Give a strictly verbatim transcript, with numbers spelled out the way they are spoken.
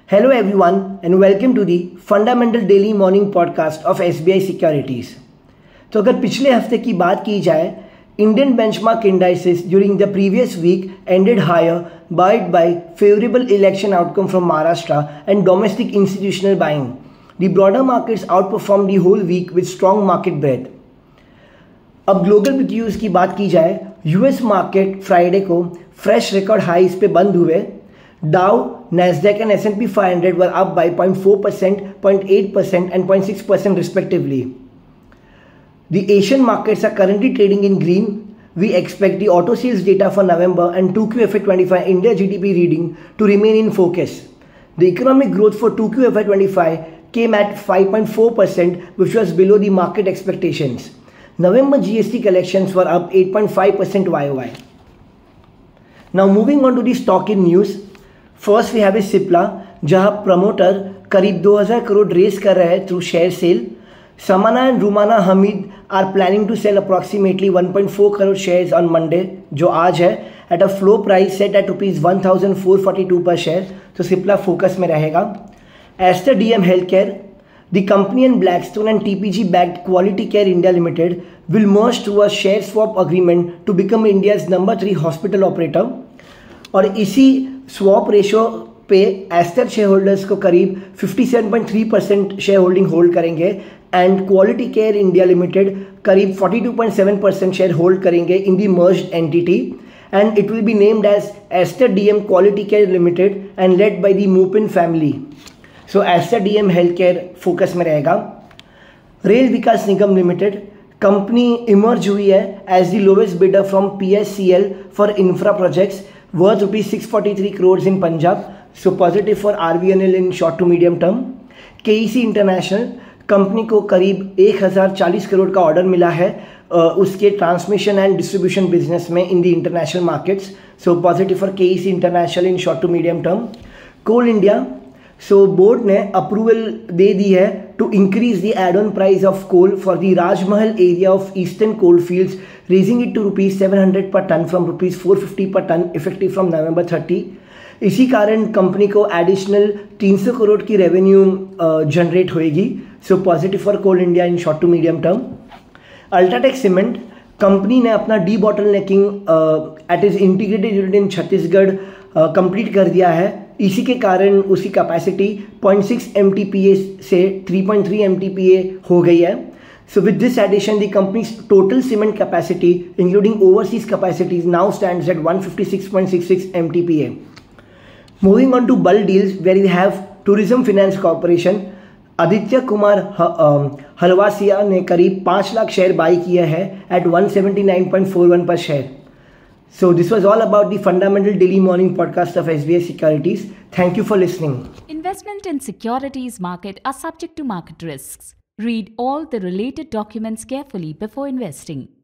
Hello everyone and welcome to the Fundamental Daily Morning Podcast of S B I Securities. तो अगर पिछले हफ्ते की बात की जाए, Indian benchmark indices during the previous week ended higher buoyed by favorable election outcome from Maharashtra and domestic institutional buying. The broader markets outperformed the whole week with strong market breadth. अब global cues की बात की जाए, US market Friday को fresh record highs पे बंद हुए. Dow, Nasdaq and S and P five hundred were up by zero point four percent, zero point eight percent and zero point six percent respectively. The Asian markets are currently trading in green. We expect the auto sales data for November and two Q F Y twenty-five India G D P reading to remain in focus. The economic growth for two Q F Y twenty-five came at five point four percent, which was below the market expectations. November G S T collections were up eight point five percent Y O Y. Now moving on to the stock in news. First we have a Cipla, जहां promoter करीब दो हज़ार crore race कर रहे हैं through share sale. Samina and Rumana Hamied are planning to sell approximately one point four crore shares on Monday, जो आज है, at a floor price set at rupees one thousand four hundred forty-two पर शेयर. तो सिप्ला फोकस में रहेगा. Aster DM health care, the company and Blackstone and TPG backed quality care India limited will merge through a share swap agreement to become India's number three hospital operator. और इसी swap ratio पे Aster share holders को करीब सत्तावन point तीन percent share holding hold करेंगे and quality care India limited करीब बयालीस पॉइंट सात परसेंट शेयर होल्ड करेंगे in the merged entity and it will be named as Aster DM quality care limited and led by the Moopen family. So Aster DM health care focus में रहेगा. Rail Vikas Nigam limited company emerge हुई है as the lowest bidder from PSCL for infra projects worth rupees six hundred forty-three crores in Punjab, so positive for R V N L in short to medium term. K E C International company को करीब एक हज़ार चालीस करोड़ का order मिला है उसके transmission and distribution business में in the international markets, so positive for K E C international in short to medium term. Coal India, so board ने अप्रूवल दे दी है to increase the add on price of coal for the Rajmahal area of eastern coal fields, raising it to rupees seven hundred per ton from rupees four fifty per ton effective from November thirty. इसी कारण company को additional तीन सौ करोड़ की revenue generate होएगी, so positive for Coal India in short to medium term. UltraTech cement company ने अपना debottlenecking at its integrated unit in Chhattisgarh complete कर दिया है. इसी के कारण उसकी capacity zero point six M T P A से three point three M T P A हो गई है. So with this addition, the company's total cement capacity, including overseas capacities, now stands at one hundred fifty-six point six six M T P A. Moving on to bulk deals, where we have Tourism Finance Corporation. Aditya Kumar Halwasia ने करीब पाँच lakh share by किए हैं at one seventy-nine point four one per share. So this was all about the Fundamental Daily Morning Podcast of S B I Securities. Thank you for listening. Investment in securities market are subject to market risks. Read all the related documents carefully before investing.